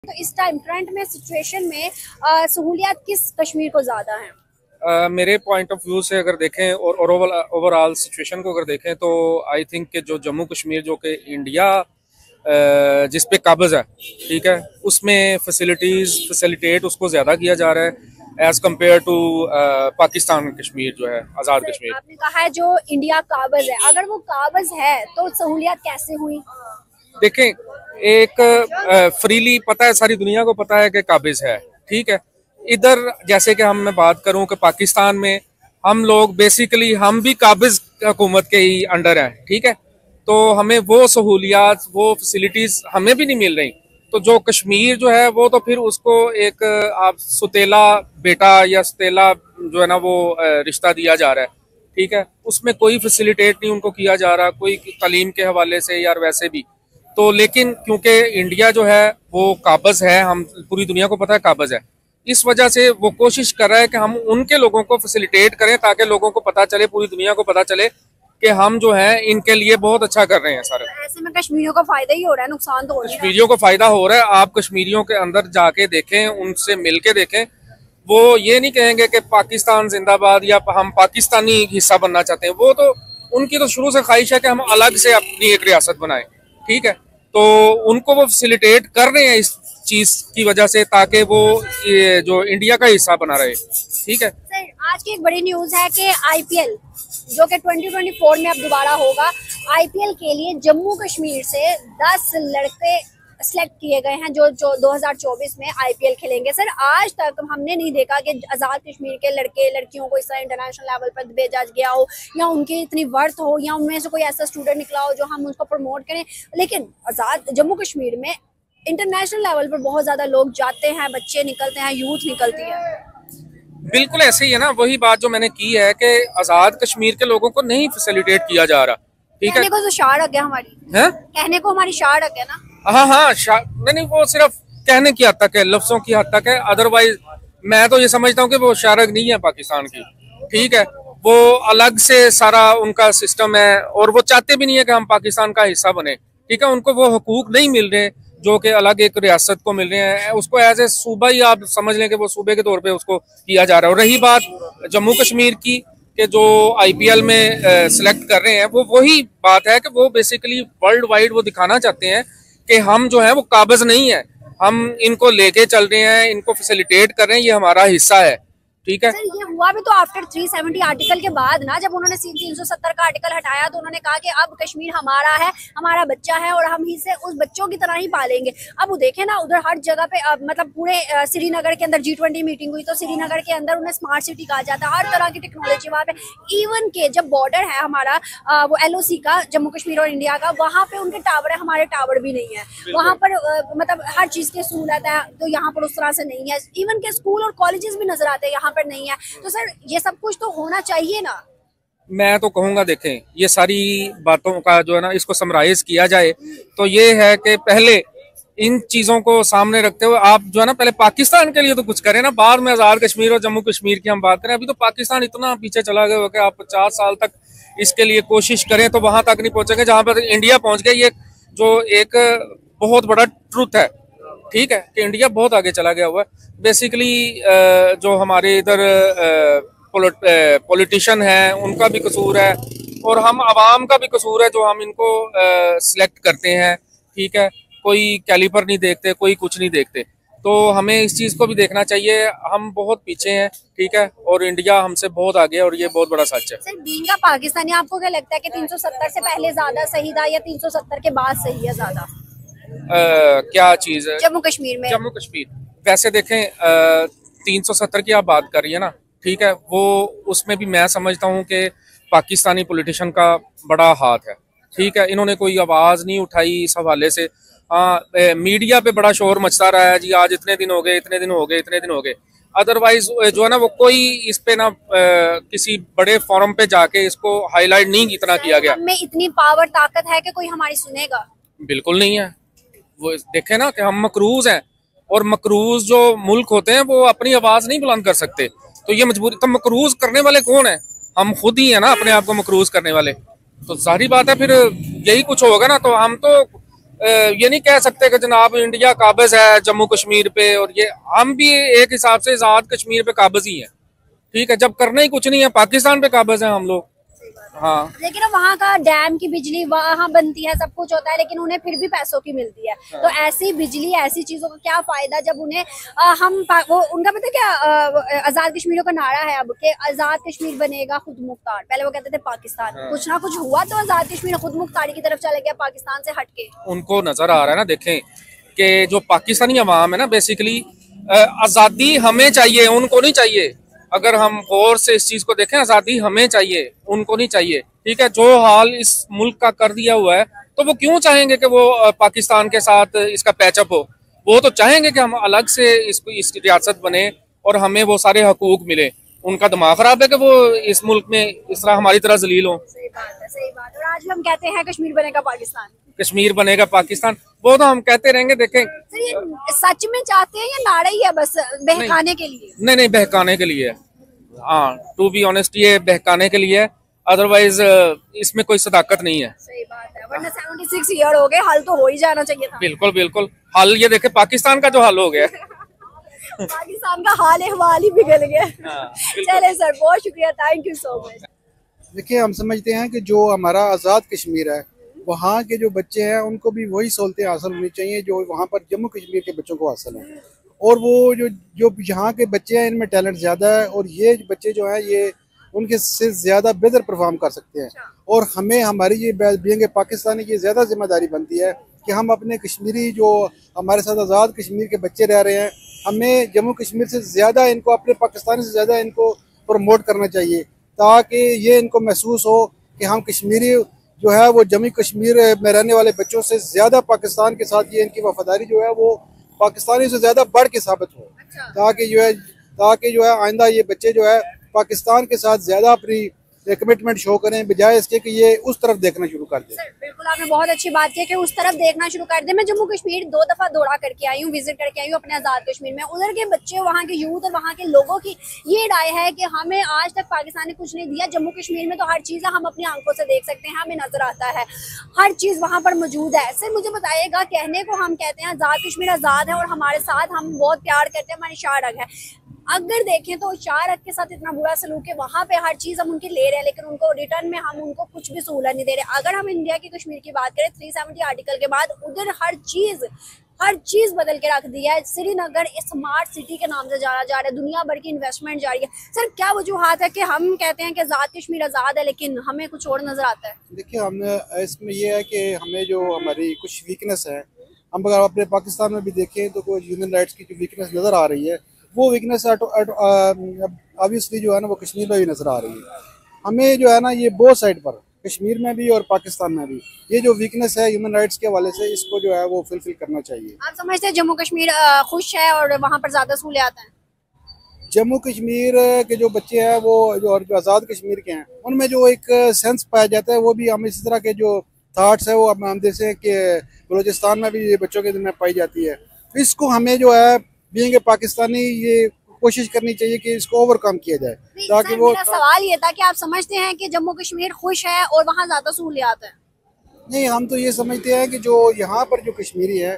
तो इस time current में सिचुएशन में सहूलियत किस कश्मीर को ज्यादा है? मेरे पॉइंट ऑफ व्यू से अगर देखें और ओवरऑल सिचुएशन को अगर देखें तो आई थिंक कि जो जम्मू कश्मीर जो कि इंडिया जिस पे काबिज है, ठीक है, उसमें फैसिलिटेट उसको ज़्यादा किया जा रहा है as compare to Pakistan Kashmir जो है आज़ाद कश्मीर। आपने कहा है जो इंडिया काबिज है, अगर वो काबिज है तो सहूलियत कैसे हुई? देखें, एक फ्रीली पता है, सारी दुनिया को पता है कि काबिज है, ठीक है। इधर जैसे कि मैं बात करूं कि पाकिस्तान में हम लोग बेसिकली हम भी काबिज हुकूमत के ही अंडर हैं, ठीक है, तो हमें वो सहूलियात वो फैसिलिटीज हमें भी नहीं मिल रही। तो जो कश्मीर जो है वो तो फिर उसको एक आप सुतेला बेटा या सुतेला जो है ना वो रिश्ता दिया जा रहा है, ठीक है, उसमें कोई फैसिलिटेट नहीं उनको किया जा रहा, कोई तालीम के हवाले से या वैसे भी। तो लेकिन क्योंकि इंडिया जो है वो काबिज है, हम पूरी दुनिया को पता है काबिज है, इस वजह से वो कोशिश कर रहा है कि हम उनके लोगों को फैसिलिटेट करें ताकि लोगों को पता चले, पूरी दुनिया को पता चले कि हम जो है इनके लिए बहुत अच्छा कर रहे हैं सारे। ऐसे में कश्मीरियों को फायदा ही हो रहा है, नुकसान तो हो रहा है। कश्मीरियों को फायदा हो रहा है। आप कश्मीरियों के अंदर जाके देखें, उनसे मिल के देखें, वो ये नहीं कहेंगे कि पाकिस्तान जिंदाबाद या हम पाकिस्तानी हिस्सा बनना चाहते हैं। वो तो उनकी तो शुरू से ख्वाहिश है कि हम अलग से अपनी एक रियासत बनाएं, ठीक है। तो उनको वो फैसिलिटेट कर रहे हैं इस चीज की वजह से ताकि वो ये जो इंडिया का हिस्सा बना रहे, ठीक है। सर, आज की एक बड़ी न्यूज है कि आईपीएल जो कि 2024 में अब दोबारा होगा, आईपीएल के लिए जम्मू कश्मीर से 10 लड़के सिलेक्ट किए गए हैं जो 2024 में आईपीएल खेलेंगे। सर, आज तक हमने नहीं देखा कि आज़ाद कश्मीर के लड़के लड़कियों को इस तरह इंटरनेशनल लेवल पर भेजा गया हो या उनकी इतनी वर्थ हो या उनमें से कोई ऐसा स्टूडेंट निकला हो जो हम उसको प्रमोट करें। लेकिन आज़ाद जम्मू कश्मीर में इंटरनेशनल लेवल पर बहुत ज्यादा लोग जाते हैं, बच्चे निकलते हैं, यूथ निकलती है। बिल्कुल ऐसे ही है ना, वही बात जो मैंने की है कि आज़ाद कश्मीर के लोगों को नहीं फैसिलिटेट किया जा रहा, ठीक है। कहने को तो शार है हमारी है? कहने को हमारी शार है ना। हाँ, नहीं वो सिर्फ कहने की हद तक है, लफ्जों की हद तक है। अदरवाइज मैं तो ये समझता हूँ कि वो शारक नहीं है पाकिस्तान की, ठीक है। वो अलग से सारा उनका सिस्टम है और वो चाहते भी नहीं है कि हम पाकिस्तान का हिस्सा बने, ठीक है। उनको वो हुकूक नहीं मिल रहे जो कि अलग एक रियासत को मिल रहे हैं। उसको एज ए सूबा ही आप समझ लें कि वो सूबे के तौर पे उसको किया जा रहा है। और रही बात जम्मू कश्मीर की कि जो आईपीएल में सिलेक्ट कर रहे हैं, वो वही बात है कि वो बेसिकली वर्ल्ड वाइड वो दिखाना चाहते हैं कि हम जो है वो काबिज नहीं है, हम इनको लेके चल रहे हैं, इनको फैसिलिटेट कर रहे हैं, ये हमारा हिस्सा है, ठीक है। सर, ये हुआ भी तो आफ्टर 370 आर्टिकल के बाद ना, जब उन्होंने 370 का आर्टिकल हटाया तो उन्होंने कहा कि अब कश्मीर हमारा है, हमारा बच्चा है और हम इसे उस बच्चों की तरह ही पालेंगे। अब वो देखे ना, उधर हर जगह पे मतलब पूरे श्रीनगर के अंदर G20 मीटिंग हुई तो श्रीनगर के अंदर उन्हें स्मार्ट सिटी कहा जाता है, हर तरह की टेक्नोलॉजी वहाँ पे। इवन के जब बॉर्डर है हमारा वो LOC का, जम्मू कश्मीर और इंडिया का, वहाँ पे उनके टावर है, हमारे टावर भी नहीं है वहाँ पर। मतलब हर चीज की सहूलत है, तो यहाँ पर उस तरह से नहीं है। इवन के स्कूल और कॉलेजेस भी नजर आते हैं, यहाँ पर नहीं है। तो सर, ये सब कुछ तो होना चाहिए ना। मैं तो कहूँगा, देखें, ये सारी बातों का जो है ना, इसको समराइज किया जाए तो ये है कि पहले इन चीज़ों को सामने रखते हुए आप जो है ना पहले पाकिस्तान के लिए तो कुछ करें ना, बाद में आज़ाद कश्मीर और जम्मू कश्मीर की हम बात करें। अभी तो पाकिस्तान इतना पीछे चला गया कि आप 50 साल तक इसके लिए कोशिश करें तो वहां तक नहीं पहुंचेंगे जहां पर इंडिया पहुंच गया। ये जो एक बहुत बड़ा ट्रुथ है, ठीक है, कि इंडिया बहुत आगे चला गया हुआ है। बेसिकली जो हमारे इधर पॉलिटिशियन है उनका भी कसूर है और हम आवाम का भी कसूर है जो हम इनको सिलेक्ट करते हैं, ठीक है। कोई कैलिपर नहीं देखते, कोई कुछ नहीं देखते। तो हमें इस चीज़ को भी देखना चाहिए, हम बहुत पीछे हैं, ठीक है, और इंडिया हमसे बहुत आगे है और ये बहुत बड़ा सच है। सर, बीइंग का पाकिस्तानी आपको क्या लगता है कि 370 से पहले ज्यादा सही था या 370 के बाद सही है ज्यादा? क्या चीज़ है जम्मू कश्मीर में? जम्मू कश्मीर वैसे देखें, 370 की आप बात कर रही है ना, ठीक है, वो उसमें भी मैं समझता हूँ कि पाकिस्तानी पॉलिटिशियन का बड़ा हाथ है, ठीक है। इन्होंने कोई आवाज़ नहीं उठाई इस हवाले से। हाँ, मीडिया पे बड़ा शोर मचता रहा है जी, आज इतने दिन हो गए, इतने दिन हो गए, इतने दिन हो गए। अदरवाइज जो है ना वो कोई इस पे ना किसी बड़े फोरम पे जाके इसको हाईलाइट नहीं इतना किया गया। में इतनी पावर ताकत है कि कोई हमारी सुनेगा? बिल्कुल नहीं है। वो देखे ना कि हम मकरूज हैं और मकरूज जो मुल्क होते हैं वो अपनी आवाज़ नहीं बुलंद कर सकते, तो ये मजबूरी। तो मकरूज करने वाले कौन है? हम खुद ही है ना, अपने आप को मकरूज करने वाले। तो सारी बात है, फिर यही कुछ होगा ना। तो हम तो ये नहीं कह सकते कि जनाब इंडिया काबिज है जम्मू कश्मीर पे, और ये हम भी एक हिसाब से आजाद कश्मीर पे काबिज ही है। ठीक है, जब करना ही कुछ नहीं है, पाकिस्तान पे काबिज है हम लोग। हाँ, लेकिन वहाँ का डैम की बिजली वहाँ बनती है, सब कुछ होता है, लेकिन उन्हें फिर भी पैसों की मिलती है। तो ऐसी बिजली, ऐसी चीजों का क्या फायदा जब उन्हें वो उनका पता क्या आजाद कश्मीरियों का नारा है अब कि आजाद कश्मीर बनेगा खुद मुख्तार। पहले वो कहते थे पाकिस्तान, कुछ ना कुछ हुआ तो आजाद कश्मीर खुद मुख्तारी की तरफ चला गया, पाकिस्तान से हटके। उनको नजर आ रहा है ना, देखें कि जो पाकिस्तानी अवाम है ना, बेसिकली आजादी हमें चाहिए, उनको नहीं चाहिए। अगर हम गौर से इस चीज को देखें, आजादी हमें चाहिए, उनको नहीं चाहिए। ठीक है, जो हाल इस मुल्क का कर दिया हुआ है, तो वो क्यों चाहेंगे कि वो पाकिस्तान के साथ इसका पैचअप हो? वो तो चाहेंगे कि हम अलग से इसकी रियासत बने और हमें वो सारे हकूक मिले। उनका दिमाग खराब है कि वो इस मुल्क में इस तरह हमारी तरह जलील हो। सही बात है, सही बात है। और आज भी हम कहते हैं कश्मीर बनेगा पाकिस्तान, कश्मीर बनेगा पाकिस्तान, वो तो हम कहते रहेंगे। देखें, सर ये सच में चाहते हैं या नारा ही है बस बहकाने के लिए? नहीं, बहकाने के लिए। हाँ, टू बी ऑनेस्ट, ये बहकाने के लिए, अदरवाइज इसमें कोई सदाकत नहीं है। सही बात है, वरना 76 ईयर हो गए, हल तो हो ही जाना चाहिए था। बिल्कुल बिल्कुल, हाल ये देखे पाकिस्तान का जो हाल हो गया पाकिस्तान का हाल अहवाल ही बिगड़ गया। चले सर, बहुत शुक्रिया, थैंक यू सो मच। देखिए, हम समझते हैं कि जो हमारा आज़ाद कश्मीर है, वहाँ के जो बच्चे हैं उनको भी वही सहूलतें हासिल होनी चाहिए जो वहाँ पर जम्मू कश्मीर के बच्चों को हासिल है। और वो जो यहाँ के बच्चे हैं, इनमें टैलेंट ज़्यादा है, और ये बच्चे जो हैं ये उनके से ज़्यादा बेहतर परफॉर्म कर सकते हैं। और हमें हमारी ये बीइंग पाकिस्तानी की ज़्यादा जिम्मेदारी बनती है कि हम अपने कश्मीरी जो हमारे साथ आज़ाद कश्मीर के बच्चे रह रहे हैं, हमें जम्मू कश्मीर से ज़्यादा इनको, अपने पाकिस्तानी से ज़्यादा इनको प्रमोट करना चाहिए, ताकि ये इनको महसूस हो कि हम कश्मीरी जो है वो जम्मू कश्मीर में रहने वाले बच्चों से ज़्यादा पाकिस्तान के साथ ये इनकी वफादारी जो है वो पाकिस्तानी से ज़्यादा बढ़ के साबित हो। ताकि जो है आइंदा ये बच्चे जो है पाकिस्तान के साथ ज़्यादा अपनी कमिटमेंट शो करें, बजाय इसके कि ये उस तरफ देखना शुरू कर दें। बिल्कुल, आपने बहुत अच्छी बात की कि उस तरफ देखना शुरू कर दें। मैं जम्मू कश्मीर 2 दफ़ा दौड़ा करके आई हूँ, विजिट करके आई हूँ अपने आज़ाद कश्मीर में। उधर के बच्चे, वहाँ के यूथ और वहाँ के लोगों की ये राय है कि हमें आज तक पाकिस्तान ने कुछ नहीं दिया, जम्मू कश्मीर में तो हर चीज़ हम अपनी आंखों से देख सकते हैं, हमें नजर आता है, हर चीज़ वहाँ पर मौजूद है। सर मुझे बताइएगा, कहने को हम कहते हैं आज़ाद कश्मीर आज़ाद है और हमारे साथ हम बहुत प्यार करते हैं, हमारी शाह रग है। अगर देखें तो शाह रग के साथ इतना बुरा सलूक है, वहाँ पे हर चीज़ हम उनकी ले रहे हैं, लेकिन उनको रिटर्न में हम उनको कुछ भी सहूलत नहीं दे रहे। अगर हम इंडिया की कश्मीर की बात करें, 370 आर्टिकल के बाद उधर हर चीज़ बदल के रख दी है। श्रीनगर स्मार्ट सिटी के नाम से जाना जा रहा है, दुनिया भर की इन्वेस्टमेंट जा रही है। सर क्या वजूहात है कि हम कहते हैं कि आज़ाद कश्मीर आज़ाद है, लेकिन हमें कुछ और नजर आता है? देखिए, हमने इसमें यह है कि हमें जो हमारी कुछ वीकनेस है, हम अगर अपने पाकिस्तान में भी देखें तो कोई ह्यूमन राइट्स की जो वीकनेस नज़र आ रही है, वो वीकनेस ऑब्वियसली जो है ना वो कश्मीर में भी नज़र आ रही है। हमें जो है ना ये बोथ साइड पर, कश्मीर में भी और पाकिस्तान में भी, ये जो वीकनेस है ह्यूमन राइट्स के हवाले से, इसको जो है वो फुलफिल करना चाहिए। आप समझते हैं जम्मू कश्मीर खुश है और वहाँ पर ज़्यादा सहूलियात हैं? जम्मू कश्मीर के जो बच्चे हैं वो जो आज़ाद कश्मीर के हैं, उनमें जो एक सेंस पाया जाता है, वो भी हम इसी तरह के जो थाट्स है वो हम देखते हैं कि बलूचिस्तान में भी ये बच्चों के दिल में पाई जाती है। इसको हमें जो है बीइंग पाकिस्तानी ये कोशिश करनी चाहिए कि इसको ओवरकम किया जाए, ताकि वो। मेरा सवाल ये था कि आप समझते हैं कि जम्मू कश्मीर खुश है और वहाँ ज्यादा सहूलियात है? नहीं, हम तो ये समझते हैं कि जो यहाँ पर जो कश्मीरी है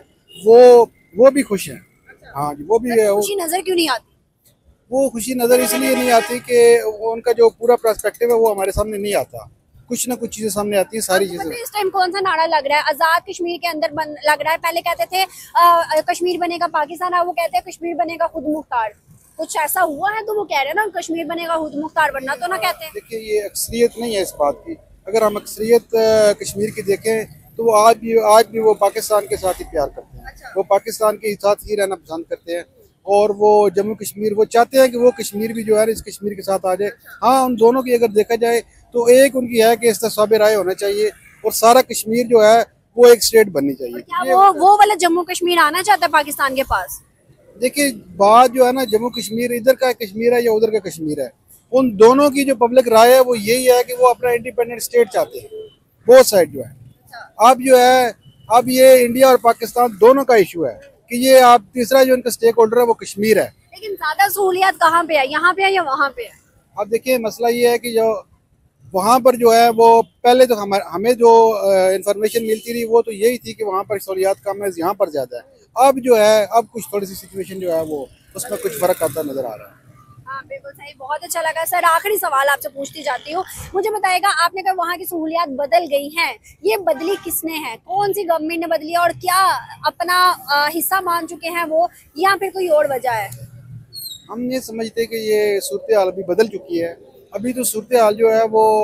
वो भी खुश है। हाँ जी, वो भी है। खुशी नजर क्यों नहीं आती? वो खुशी नजर इसलिए नहीं आती कि उनका जो पूरा पर्सपेक्टिव है वो हमारे सामने नहीं आता। कुछ ना कुछ चीजें सामने आती है, सारी चीजें। इस टाइम कौन सा नारा लग रहा है? आजाद कश्मीर के अंदर लग रहा है। पहले कहते थे कश्मीर बनेगा पाकिस्तान, अब वो कहते हैं कश्मीर बनेगा खुद मुख्तार। कुछ ऐसा हुआ है तो वो कह रहे हैं ना कश्मीर बनेगा खुद मुख्तार, बनना तो ना कहते हैं। देखिए, ये अक्सरियत नहीं है इस बात की। अगर हम अक्सरियत कश्मीर की देखें तो वो आज भी वो पाकिस्तान के साथ ही प्यार करते हैं। अच्छा। वो पाकिस्तान के साथ ही रहना पसंद करते हैं, और वो जम्मू कश्मीर वो चाहते हैं कि वो कश्मीर भी जो है इस कश्मीर के साथ आ जाए। हाँ, उन दोनों की अगर देखा जाए तो एक उनकी है कि इस्तेसाब राय होना चाहिए, और सारा कश्मीर जो है वो एक स्टेट बननी चाहिए। क्या वो वाला जम्मू कश्मीर आना चाहता है पाकिस्तान के पास? देखिए, बात जो है ना, जम्मू कश्मीर इधर का कश्मीर है या उधर का कश्मीर है, उन दोनों की जो पब्लिक राय है वो यही है कि वो अपना इंडिपेंडेंट स्टेट चाहते हैं, बोथ साइड जो है। अब जो है, अब ये इंडिया और पाकिस्तान दोनों का इशू है कि ये आप तीसरा जो इनका स्टेक होल्डर है वो कश्मीर है। लेकिन ज्यादा सहूलियत कहाँ पे है, यहाँ पे है या वहाँ पे है? अब देखिए, मसला ये है कि जो वहाँ पर जो है वो पहले तो हमें जो इंफॉर्मेशन मिलती रही वो तो यही थी कि वहाँ पर सहूलियात कम है, यहाँ पर ज़्यादा है। अब जो है अब कुछ थोड़ी सी सिचुएशन जो है वो उसमें कुछ फ़र्क आता नज़र आ रहा है। हाँ बिल्कुल सही, बहुत अच्छा लगा सर। आखिरी सवाल आपसे पूछती जाती हूँ, मुझे बताइएगा, आपने कहा वहाँ की सहूलियात बदल गई हैं, ये बदली किसने है, कौन सी गवर्नमेंट ने बदली है, और क्या अपना हिस्सा मान चुके हैं वो, या फिर कोई और वजह है? हम ये समझते हैं कि ये सूरत हाल अभी बदल चुकी है। अभी तो सूरत हाल जो है वो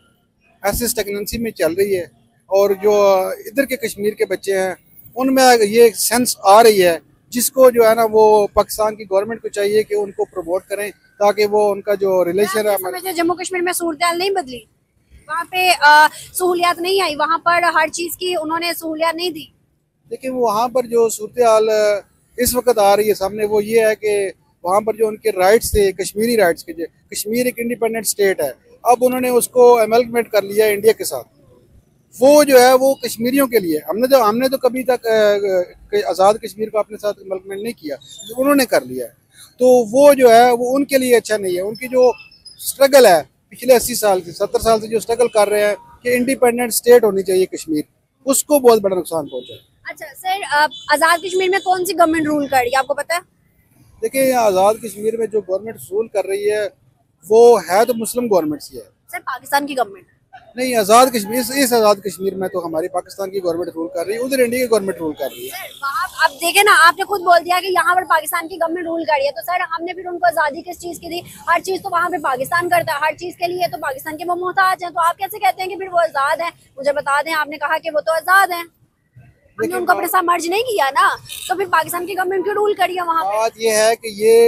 ऐसे स्टेगनेंसी में चल रही है, और जो इधर के कश्मीर के बच्चे हैं उनमें ये सेंस आ रही है, जिसको जो है ना वो पाकिस्तान की गवर्नमेंट को चाहिए कि उनको प्रमोट करें, ताकि वो उनका जो रिलेशन है। जम्मू कश्मीर में सूरत हाल नहीं बदली, वहाँ पे सहूलियात नहीं आई, वहाँ पर हर चीज की उन्होंने सहूलियात नहीं दी। लेकिन वहाँ पर जो सूरत हाल इस वक्त आ रही है सामने वो ये है कि वहाँ पर जो उनके राइट्स थे, कश्मीरी राइट्स के, जो कश्मीर एक इंडिपेंडेंट स्टेट है, अब उन्होंने उसको अमेलगमेंट कर लिया इंडिया के साथ। वो जो है वो कश्मीरियों के लिए, हमने तो कभी तक आज़ाद कश्मीर को अपने साथ अमेलगमेंट नहीं किया, उन्होंने कर लिया है। तो वो जो है वो उनके लिए अच्छा नहीं है। उनकी जो स्ट्रगल है पिछले 80 साल से 70 साल से जो स्ट्रगल कर रहे हैं कि इंडिपेंडेंट स्टेट होनी चाहिए कश्मीर, उसको बहुत बड़ा नुकसान पहुंचा है। अच्छा सर, आजाद कश्मीर में कौन सी गवर्नमेंट रूल कर रही है, आपको पता है? देखिए, आज़ाद कश्मीर में जो गवर्नमेंट रूल कर रही है वो है तो मुस्लिम गवर्नमेंट ही है सर, पाकिस्तान की गवर्नमेंट नहीं। आज़ाद कश्मीर, इस आज़ाद कश्मीर में तो हमारी पाकिस्तान की गवर्नमेंट रूल कर रही है, उधर इंडिया की गवर्नमेंट रूल कर रही है। सर वहाँ अब देखे ना, आपने खुद बोल दिया कि यहाँ पर पाकिस्तान की गवर्नमेंट रूल कर रही है, तो सर हमने फिर उनको आज़ादी किस चीज़ की दी? हर चीज़ तो वहाँ पे पाकिस्तान करता है, हर चीज़ के लिए तो पाकिस्तान के वो मोहताज हैं, तो आप कैसे कहते हैं कि फिर वो आज़ाद है? मुझे बता दें, आपने कहा कि वो तो आज़ाद है, हमने उनको अपने साथ मर्ज नहीं किया ना, तो फिर पाकिस्तान की गवर्नमेंट क्यों रूल करी है वहाँ पे? बात ये है कि ये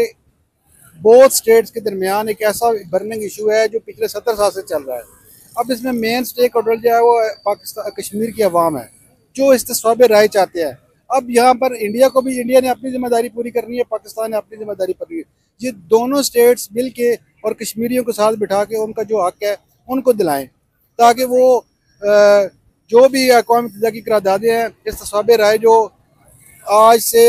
बोथ स्टेट्स के दरमियान एक ऐसा बर्निंग इशू है जो पिछले 70 साल से चल रहा है। अब इसमें मेन स्टेक होल्डर जो है वो पाकिस्तान कश्मीर की अवाम है, जो इस्तिस्वाब राय चाहते हैं। अब यहाँ पर इंडिया ने अपनी जिम्मेदारी पूरी करनी है, पाकिस्तान ने अपनी जिम्मेदारी पूरी। ये दोनों स्टेट्स मिल के और कश्मीरियों को साथ बिठा के उनका जो हक है उनको दिलाएं, ताकि वो जो भी अक़वाम मुत्तहिदा की करारदादें हैं, इस्तिस्वाब राय जो आज से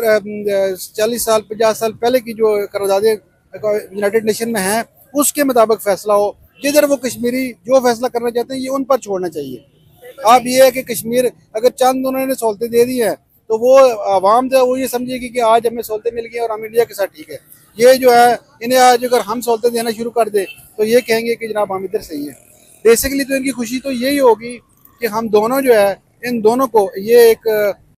40 साल 50 साल पहले की जो करारदादें यूनाइटेड नेशन में हैं, उसके मुताबिक फैसला हो। जिधर वो कश्मीरी जो फैसला करना चाहते हैं ये उन पर छोड़ना चाहिए। अब ये है कि कश्मीर अगर चंद उन्होंने सहूलतें दे दी हैं तो वो आवाम जो है वो ये समझेगी कि आज हमें सहूलतें मिल गई और हम इंडिया के साथ ठीक है। ये जो है इन्हें आज अगर हम सहूलतें देना शुरू कर दें तो ये कहेंगे कि जनाब हम इधर सही है। बेसिकली तो इनकी खुशी तो यही होगी कि हम दोनों जो है इन दोनों को ये एक